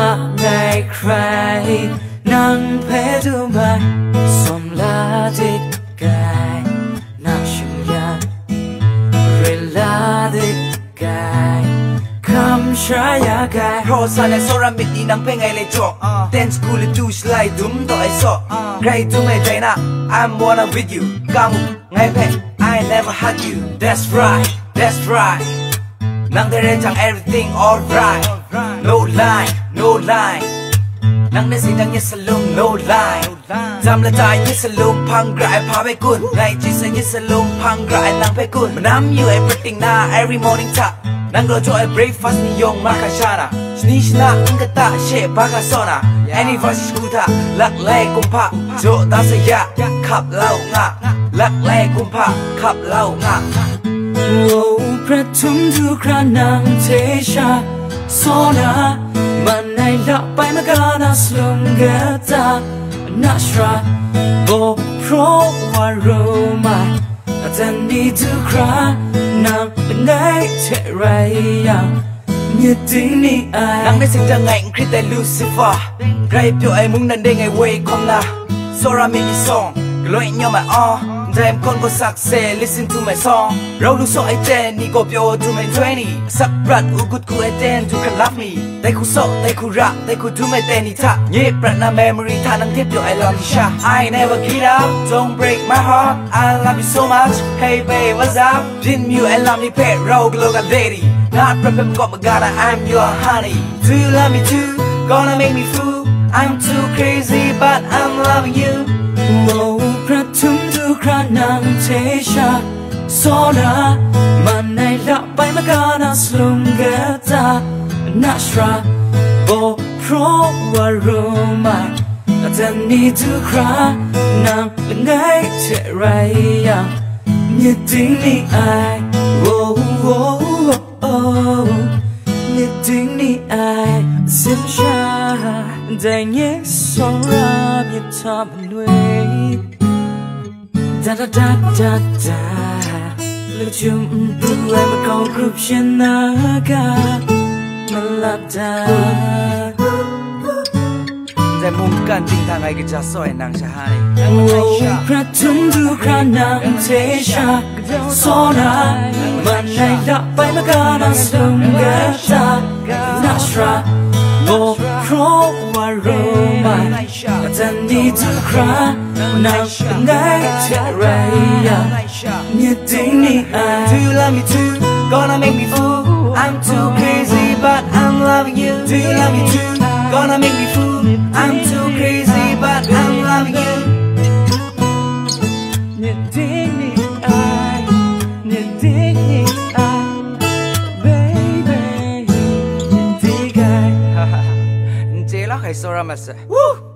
ในใครนั่งเพดูมาสมลาดิกายน่าชิมยาเวลาดิกายคำชายากายเพราะสันในโซรามิดนี่นั่งเพลงไงเลยจบเต้นสกูลดูสไลด์ดุมต่อไอซอใครดูไม่ใจนะ I'm wanna with you กังไงเพลง I never had you That's right That's right นั่งได้เรียนจาก everything alright No lie No lie นั่งได้สิ่งดังยิ่งสลุม No lie จำละใจยิ่งสลุมพังกระไอพาไปกุนในจิตเสียยิ่งสลุมพังกระไอนั่งไปกุนมันน้ำอยู่ไอ everything หน้า every morning ทักนั่งรอจอไอ breakfast นิยมมาคาชานะชนิชนะอังกตาเชบากาโซนะ anniversary กูท่าลักแลกุมภาโจตาสยะขับเล่างะลักแลกุมภาขับเล่างะโอ้ประทุมทุกครานังเทชาโซนามันในลับไปมากานาสลุงเกตานาชราบอกเพราะว่ารู้ไหมแต่นี่ทุกครานังเป็นไงเท่ไรยังมีจริงนี่ไอนังได้สิ่งจังไงคริสแต่ลูซิฟอร์ใครเปียวไอมุงนั่นได้ไงเวคอมนะโซรามินิซองกลอยเงี้ยมาอ๋อใจมคนก็สักเซ listen to my song เราดูโซไอเจนนี่ก็เปียวดูไม่20สักปรัดอุกุดกูไอเจน you can love me แต่กูโซแต่กูรักแต่กูดูไม่เต้นนี่ท่าเงียบปรัดนะ memory ท่านังเทียบเปียว I love you ชา I never give up don't break my heart I love you so much hey babe what's up พินมิว I love me เพจเราก็โลกัน lady not prepared got my god I'm your honey do you love me too gonna make me fool I'm too crazy but I'm loving you โอ้ประทุมทุกครานังเทชาโซนามันในลับไปมากานาสลุงเกตานาชราบอกเพราะว่ารู้ไหมแต่นี่ทุกครานังเป็นไงเท่ไรยังมีจริงนี่ไอโอ้โอ้โอ้มีจริงนี่ไอสิบชาได้เงี้ยสองรามีทำมันด้วยda da da da da ลูกจุ่มดูไอ้มากองกรุบชนะกามันหลับตาแต่มุมกันจริงทางไอ้ก็จะสวยนางชาให้พระทุ่มดูครานางเทชาโซนามันในลับไปมากานาสลุงเกตานาชราบอกเพราะว่ารู้ไหมแต่นี่ทุกครานังเป็นไงเท่าไรยังมีจริงนี่ไอ Do you love me too gonna make me fool I'm too crazy but I'm loving you Do you love me too gonna make me fool I'm too crazy but I'm loving you มีจริงนี่ไอมีจริงนี่ไอ baby มีจริงไอเจแล้วใครโซรามัส